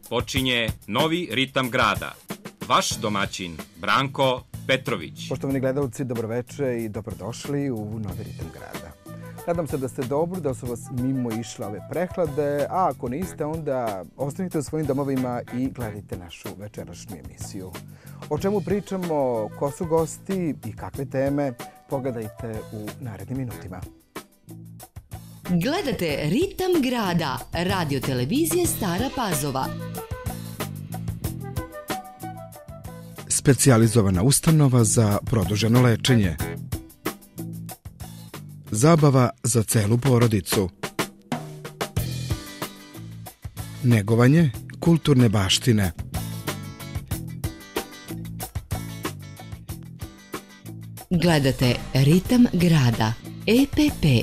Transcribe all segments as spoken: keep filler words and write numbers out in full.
počinje Novi ritam grada. Vaš domaćin Branko Petrović. Poštovani gledalci, dobroveče i dobrodošli u Novi ritam grada. Nadam se da ste dobro, da su vas mimo išle ove prehlade, a ako niste, onda ostanite u svojim domovima i gledajte našu večerašnju emisiju. O čemu pričamo, ko su gosti i kakve teme, pogledajte u narednim minutima. Gledate Ritam grada, radio televizije Stara Pazova. Specijalizovana ustanova za produženo lečenje. Zabava za celu porodicu. Negovanje kulturne baštine. Gledate Ritam grada, E P P.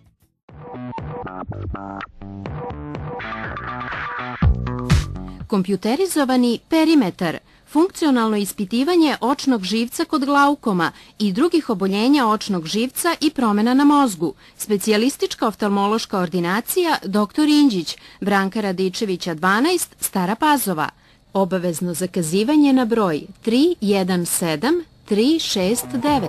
Kompjuterizovani perimetar, funkcionalno ispitivanje očnog živca kod glaukoma i drugih oboljenja očnog živca i promjena na mozgu. Specijalistička oftalmološka ordinacija doktor Inđić, Branka Radičevića dvanaest, Stara Pazova. Obavezno zakazivanje na broj tri jedan sedam tri šest devet.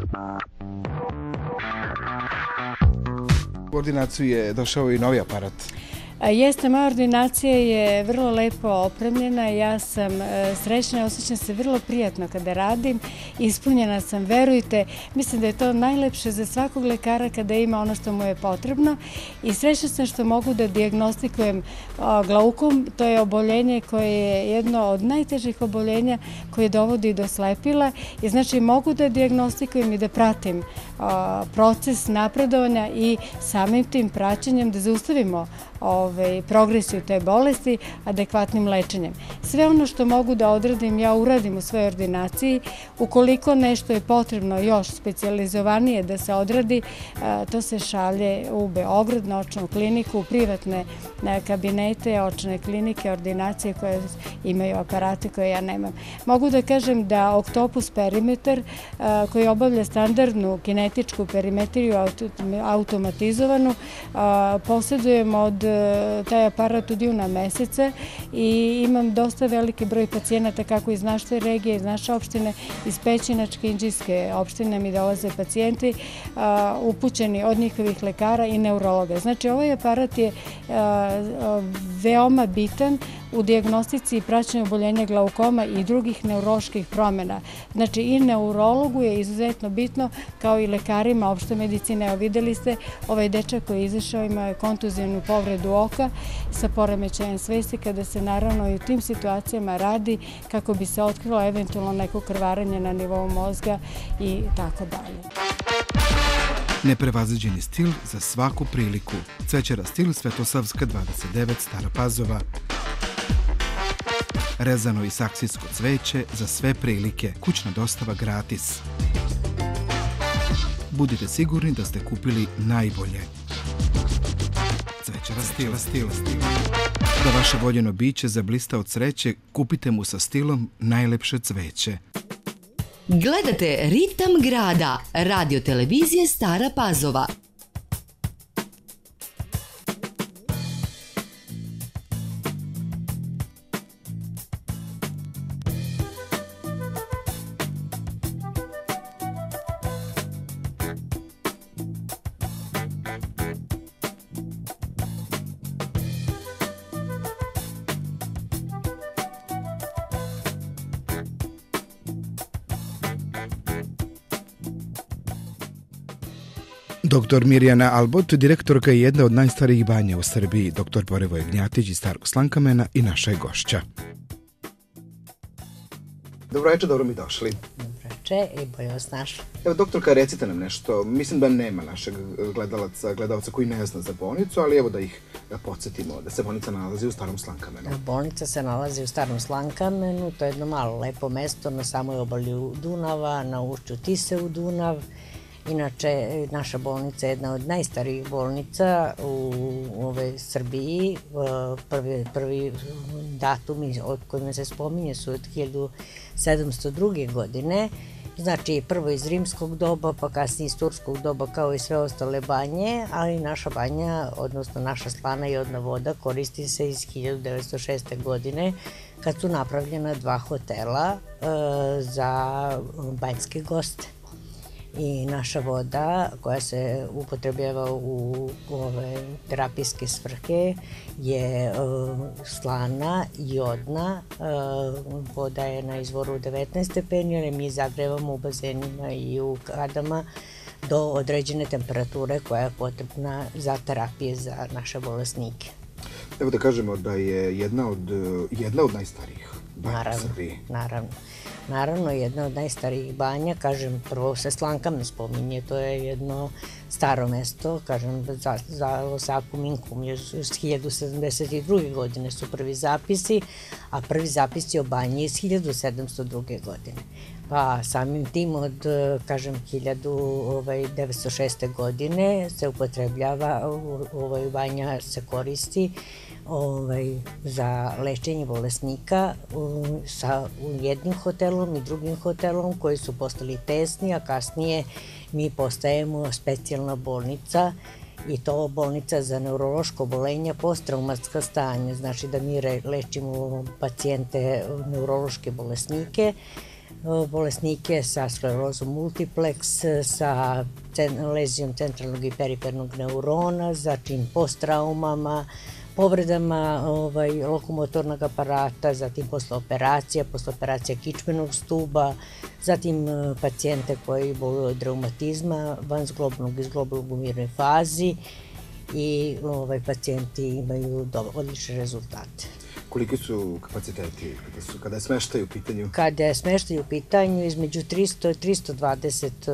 U ordinaciju je došao i novi aparat. Jeste, moja ordinacija je vrlo lepo opremljena, ja sam srećna i osjećam se vrlo prijatno kada radim, ispunjena sam, verujte, mislim da je to najlepše za svakog lekara kada ima ono što mu je potrebno i srećna sam što mogu da dijagnostikujem glaukom, to je oboljenje koje je jedno od najtežih oboljenja koje dovodi do slepila i znači mogu da dijagnostikujem i da pratim proces napredovanja i samim tim praćenjem da zaustavimo progresiju te bolesti adekvatnim lečenjem. Sve ono što mogu da odradim, ja uradim u svojoj ordinaciji. Ukoliko nešto je potrebno još specijalizovanije da se odradi, to se šalje u Beograd, na očnu kliniku, u privatne kabinete, očne klinike, ordinacije koje imaju aparate koje ja nemam. Mogu da kažem da Oktopus perimetar, koji obavlja standardnu kinetičku perimetriju automatizovanu, posjedujem od taj aparat od juna meseca i imam dosta veliki broj pacijenata kako iz naše regije, iz naše opštine, iz Pećinačke, Inđijske opštine mi dolaze pacijenti upućeni od njihovih lekara i neurologa. Znači ovaj aparat je veoma bitan u dijagnostici i praćenju oboljenja glaukoma i drugih neuroloških promjena. Znači i neurologu je izuzetno bitno kao i lekarima opšte medicine. Evo videli ste ovaj dečak koji je izašao, imao je kontuzivnu povredu oka sa poremećajem svesti kada se naravno i u tim situacijama radi kako bi se otkrilo eventualno neko krvarenje na nivou mozga i tako dalje. Neprevaziđeni stil za svaku priliku. Cvećara stil Svetosavska dvadeset devet, Stara Pazova. Rezano i saksijsko cveće za sve prilike. Kućna dostava gratis. Budite sigurni da ste kupili najbolje. Cvećara stila, stila, stila. Da vaše voljeno biće zablista od sreće, kupite mu sa stilom najlepše cveće. Gledate Ritam grada, radio televizije Stara Pazova. Doktor Mirjana Albot, direktorka je jedna od najstarijih banja u Srbiji. Doktor Borivoje Gnjatić iz Starog Slankamena i naša je gošća. Dobro večer, dobro mi došli. Dobro večer i bolje vas našli. Evo, doktorka, recite nam nešto. Mislim da nema našeg gledalaca, gledalca koji ne zna za bolnicu, ali evo da ih podsjetimo da se bolnica nalazi u Starom Slankamenu. Bolnica se nalazi u Starom Slankamenu, to je jedno malo lepo mesto na samoj obali Dunava, na ušću Tise u Dunav. Inače, naša bolnica je jedna od najstarijih bolnica u ove Srbiji. Prvi, prvi datumi od kojima se spominje su od hiljadu sedamsto druge. godine Znači, prvo iz rimskog doba, pa kasnije iz turskog doba, kao i sve ostale banje, ali naša banja, odnosno naša slana i odna voda, koristi se iz hiljadu devetsto šeste. godine, kad su napravljena dva hotela e, za banjske goste. I naša voda, koja se upotrebljava u ove terapijske svrhe, je uh, slana, jodna, uh, voda je na izvoru devetnaest stepeni, ali mi zagrevamo u bazenima i u kadama do određene temperature koja je potrebna za terapije za naše bolesnike. Evo da kažemo da je jedna od, jedna od najstarijih banja u Srbiji. Naravno. Naravno, jedna od najstarijih banja, kažem, prvo se Slanka me spominje, to je jedno staro mesto, kažem, za, za Osaku Minkum, iz hiljadu sedamdeset druge. godine su prvi zapisi, a prvi zapisi o banji iz hiljadu sedamsto druge. godine. Pa samim tim od, kažem, hiljadu devetsto šeste. godine se upotrebljava, ovaj, banja se koristi ovaj, za lečenje bolesnika um, sa jednim hotelom i drugim hotelom koji su postali tesni, a kasnije mi postajemo specijalna bolnica i to bolnica za neurološko obolenja, posttraumatska stanja, znači da mi lečimo pacijente, neurološke bolesnike, bolesnike sa sklerozom multiplex, sa lezijom centralnog i perifernog neurona, zatim posttraumama, povredama ovaj, lokomotornog aparata, zatim posle operacija, posle operacija kičmenog stuba, zatim pacijente koji boluju od reumatizma, vanzglobnog i zglobnog u mirnoj fazi i ovaj, pacijenti imaju odlične rezultate. Koliki su kapaciteti kada, su, kada je smeštaj u pitanju? Kada je smeštaj u pitanju, između tristo i tristo dvadeset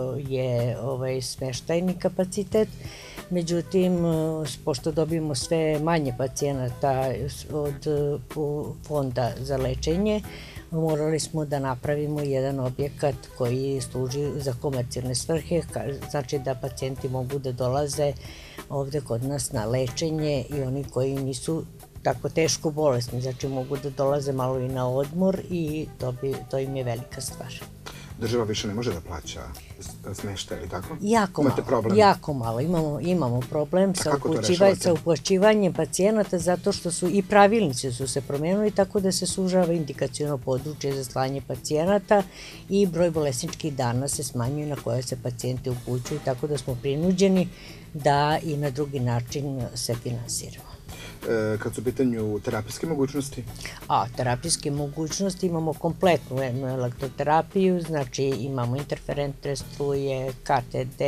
je ovaj, smeštajni kapacitet. Međutim, pošto dobijemo sve manje pacijenata od fonda za lečenje, morali smo da napravimo jedan objekat koji služi za komercijalne svrhe, znači da pacijenti mogu da dolaze ovde kod nas na lečenje i oni koji nisu tako teško bolesni, znači mogu da dolaze malo i na odmor i to, bi, to im je velika stvar. Država više ne može da plaća smeštaj, ili tako? Jako Imate malo, problem? jako malo. Imamo, imamo problem sa, upućiva, sa uplaćivanjem pacijenata zato što su i pravilnici su se promenili tako da se sužava indikaciono područje za slanje pacijenata i broj bolesničkih dana se smanjuje na koje se pacijenti upućuju, tako da smo prinuđeni da i na drugi način se finansiramo. Kad su u pitanju terapijske mogućnosti? A, terapijske mogućnosti imamo kompletnu elektroterapiju, znači imamo interferentne struje, K T D,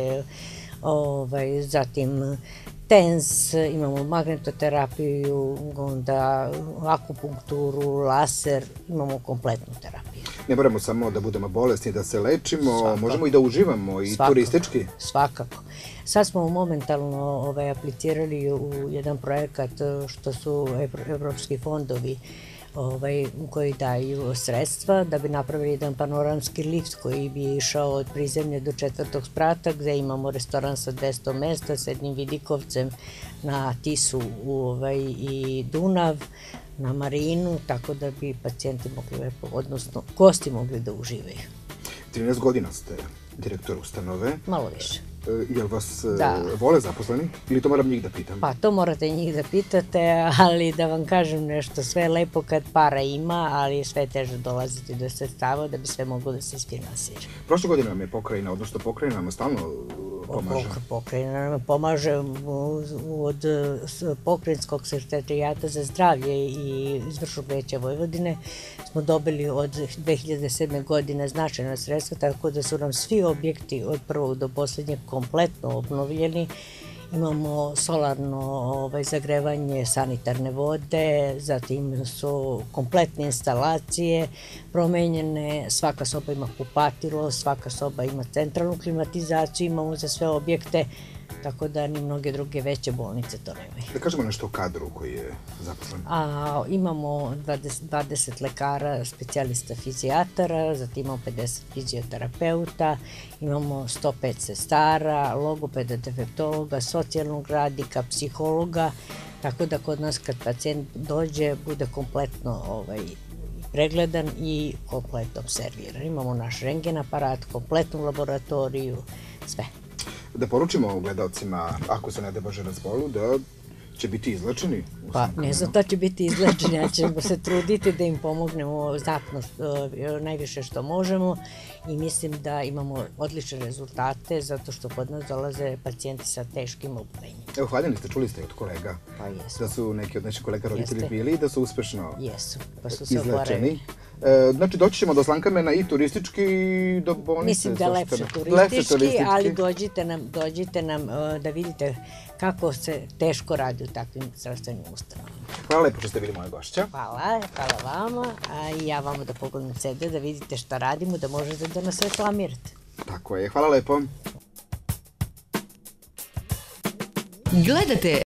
ovaj, zatim TENS, imamo magnetoterapiju, onda akupunkturu, laser, imamo kompletnu terapiju. Ne moramo samo da budemo bolesni, da se lečimo, Svakako. Možemo i da uživamo i Svakako. Turistički. Svakako. Sad smo momentalno ovaj, aplicirali u jedan projekat što su evropski fondovi ovaj, koji daju sredstva da bi napravili jedan panoramski lift koji bi išao od prizemlje do četvrtog sprata gde imamo restoran sa dvesta mesta s jednim vidikovcem na Tisu ovaj, i Dunav, na Marinu, tako da bi pacijenti mogli lepo, odnosno gosti mogli da uživaju. trinaest godina ste direktor ustanove. Malo više. Jel vas Da. vole zaposleni ili to moram njih da pitam? Pa to morate njih da pitate, ali da vam kažem nešto, sve je lepo kad para ima, ali je sve teže dolaziti do sredstava da bi sve moglo da se isfinansira. Prošle godine vam je pokrajina, odnosno pokrajina vam stalno pomaže. Pokrajina nam pomaže od Pokrajinskog sekretarijata za zdravlje i izvršnog veća Vojvodine. Smo dobili od dve hiljade sedme. godine značajna sredstva, tako da su nam svi objekti od prvog do poslednjeg kompletno obnovljeni. Imamo solarno ovaj, zagrevanje sanitarne vode, zatim su kompletne instalacije promenjene, svaka soba ima kupatilo, svaka soba ima centralnu klimatizaciju, imamo za sve objekte, tako da ni mnoge druge veće bolnice to nemaju. Da kažemo nešto o kadru koji je zaposlen. A, imamo dvadeset, dvadeset lekara, specijalista fizijatara, zatim imamo pedeset fizioterapeuta, imamo sto pet sestara, logopeda, defektologa, socijalnog radnika, psihologa, tako da kod nas kad pacijent dođe bude kompletno ovaj, pregledan i kompletno observiran. Imamo naš rentgen aparat, kompletnu laboratoriju, sve. Da poručimo gledalcima, ako se ne da Bože razbolu, da će biti izlečeni? Pa ne znam da će biti izlečeni, a ćemo se truditi da im pomognemo znatno najviše što možemo i mislim da imamo odlične rezultate zato što kod nas dolaze pacijenti sa teškim oboljenjima. Evo, hvaljeni ste, čuli ste od kolega Pa jesu. da su neki od naših kolega roditelji bili i da su uspešno Jesu, pa su se izlečeni. oporavili. E, Znači, doći ćemo do Slankamena i turistički i do bolnice. Mislim da je lepše Sopstvene. turistički, ali dođite nam, dođite nam uh, da vidite kako se teško radi u takvim zdravstvenim ustanovama. Hvala lepo što ste bili moja gošća. Hvala, hvala vama, a i ja vama da pogledam ce de, da vidite šta radimo, da možete da nas reklamirate. Tako je, hvala lepo. Gledate